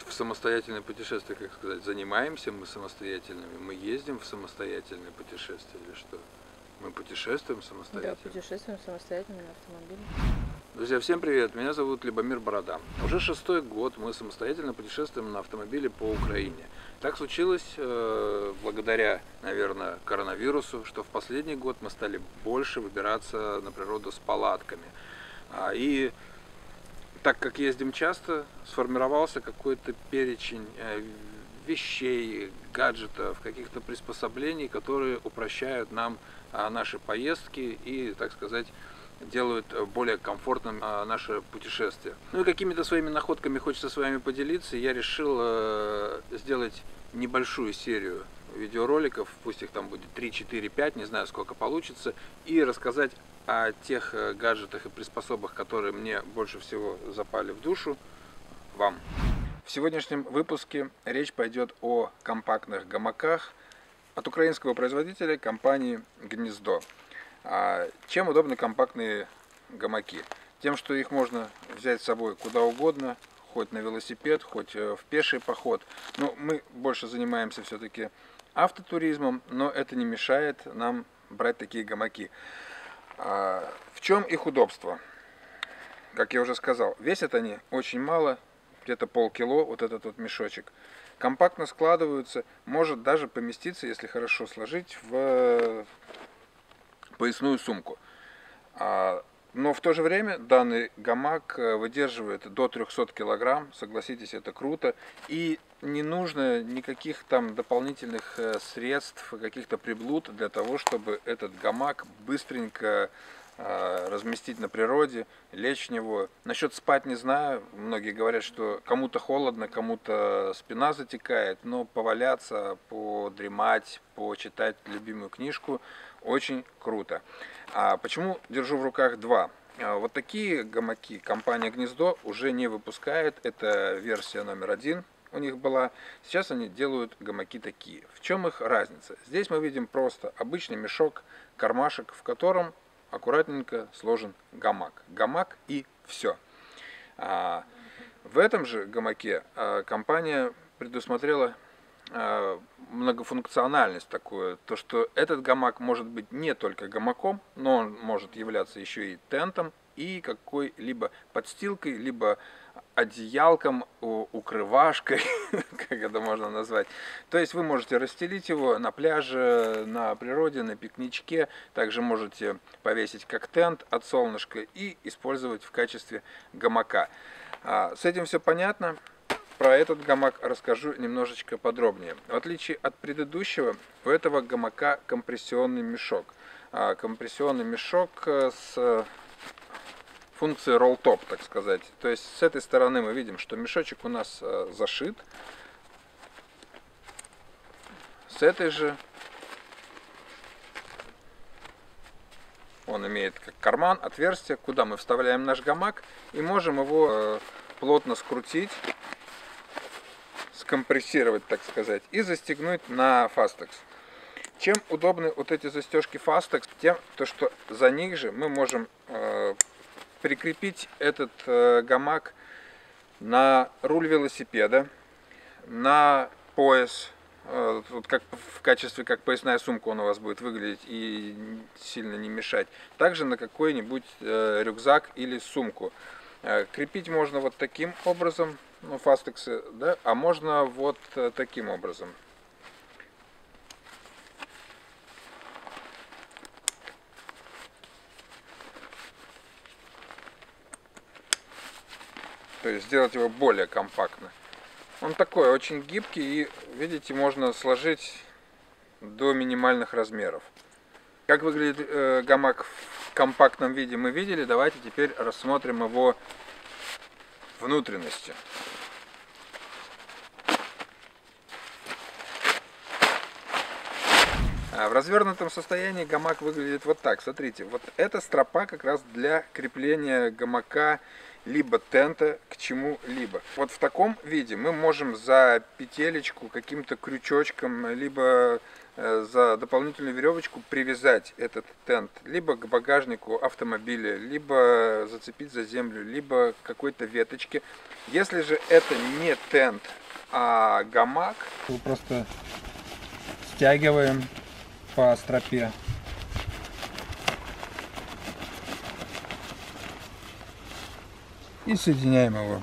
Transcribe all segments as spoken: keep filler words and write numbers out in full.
в самостоятельное путешествие, как сказать, занимаемся мы самостоятельными, мы ездим в самостоятельное путешествие или что? Мы путешествуем самостоятельно? Да, путешествуем самостоятельно на автомобиле. Друзья, всем привет! Меня зовут Любомир Борода. Уже шестой год мы самостоятельно путешествуем на автомобиле по Украине. Так случилось э, благодаря, наверное, коронавирусу, что в последний год мы стали больше выбираться на природу с палатками. А, и так как ездим часто, сформировался какой-то перечень э, вещей, гаджетов, каких-то приспособлений, которые упрощают нам э, наши поездки и, так сказать, делают более комфортным а, наше путешествие. Ну и какими-то своими находками хочется с вами поделиться. Я решил э, сделать небольшую серию видеороликов, пусть их там будет три, четыре, пять, не знаю сколько получится, и рассказать о тех э, гаджетах и приспособах, которые мне больше всего запали в душу, вам. В сегодняшнем выпуске речь пойдет о компактных гамаках от украинского производителя компании Гнездо. Чем удобны компактные гамаки? Тем, что их можно взять с собой куда угодно, хоть на велосипед, хоть в пеший поход. Но мы больше занимаемся все-таки автотуризмом, но это не мешает нам брать такие гамаки. В чем их удобство? Как я уже сказал, весят они очень мало, где-то полкило, вот этот вот мешочек. Компактно складываются, может даже поместиться, если хорошо сложить, в поясную сумку. Но в то же время данный гамак выдерживает до трёхсот килограмм, согласитесь, это круто. И не нужно никаких там дополнительных средств, каких-то приблуд для того, чтобы этот гамак быстренько разместить на природе, лечь в него. Насчет спать не знаю, многие говорят, что кому-то холодно, кому-то спина затекает, но поваляться, подремать, почитать любимую книжку очень круто. А почему держу в руках два? Вот такие гамаки компания Гнездо уже не выпускает, это версия номер один у них была. Сейчас они делают гамаки такие. В чем их разница? Здесь мы видим просто обычный мешок, кармашек, в котором аккуратненько сложен гамак. Гамак и все. А в этом же гамаке компания предусмотрела многофункциональность такую, то что этот гамак может быть не только гамаком, но он может являться еще и тентом и какой-либо подстилкой, либо одеялком, укрывашкой, как это можно назвать. То есть вы можете расстелить его на пляже, на природе, на пикничке, также можете повесить как тент от солнышка и использовать в качестве гамака. С этим все понятно. Про этот гамак расскажу немножечко подробнее. В отличие от предыдущего, у этого гамака компрессионный мешок. Компрессионный мешок с функцией roll-top, так сказать. То есть с этой стороны мы видим, что мешочек у нас зашит. С этой же он имеет как карман, отверстие, куда мы вставляем наш гамак и можем его плотно скрутить, компрессировать, так сказать, и застегнуть на Fastex. Чем удобны вот эти застежки Fastex? Тем, то, что за них же мы можем э, прикрепить этот э, гамак на руль велосипеда, на пояс, э, вот как в качестве как поясная сумка он у вас будет выглядеть и сильно не мешать. Также на какой-нибудь э, рюкзак или сумку. Э, крепить можно вот таким образом. Ну, фастексы, да, а можно вот таким образом. То есть сделать его более компактно. Он такой очень гибкий и, видите, можно сложить до минимальных размеров. Как выглядит э, гамак в компактном виде мы видели. Давайте теперь рассмотрим его внутренности. В развернутом состоянии гамак выглядит вот так. Смотрите, вот эта стропа как раз для крепления гамака либо тента к чему-либо. Вот в таком виде мы можем за петелечку каким-то крючочком, либо за дополнительную веревочку привязать этот тент либо к багажнику автомобиля, либо зацепить за землю, либо к какой-то веточке. Если же это не тент, а гамак, мы просто стягиваем по стропе. И соединяем его.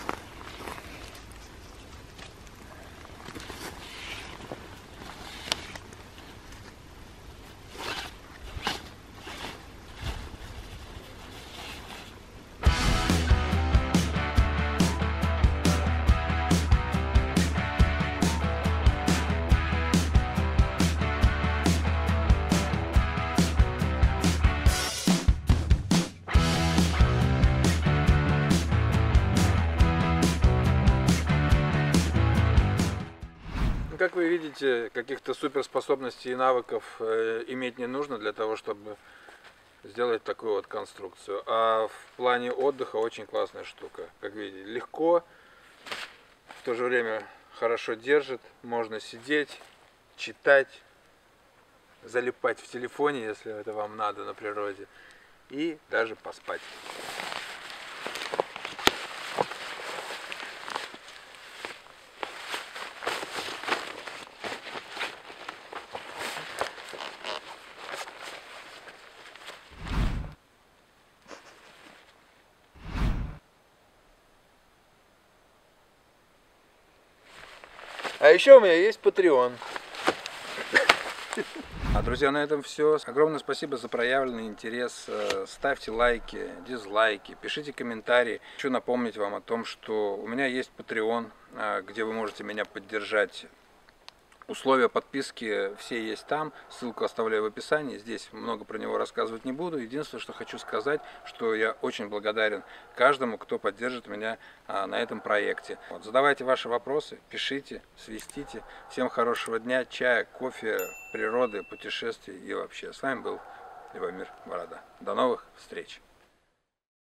Как вы видите, каких-то суперспособностей и навыков э, иметь не нужно для того, чтобы сделать такую вот конструкцию. А в плане отдыха очень классная штука. Как видите, легко, в то же время хорошо держит. Можно сидеть, читать, залипать в телефоне, если это вам надо на природе, и даже поспать. А еще у меня есть Patreon. А, друзья, на этом все. Огромное спасибо за проявленный интерес. Ставьте лайки, дизлайки, пишите комментарии. Хочу напомнить вам о том, что у меня есть Patreon, где вы можете меня поддержать. Условия подписки все есть там, ссылку оставляю в описании, здесь много про него рассказывать не буду. Единственное, что хочу сказать, что я очень благодарен каждому, кто поддержит меня а, на этом проекте. Вот, задавайте ваши вопросы, пишите, свистите. Всем хорошего дня, чая, кофе, природы, путешествий и вообще. С вами был Любомир Борода. До новых встреч!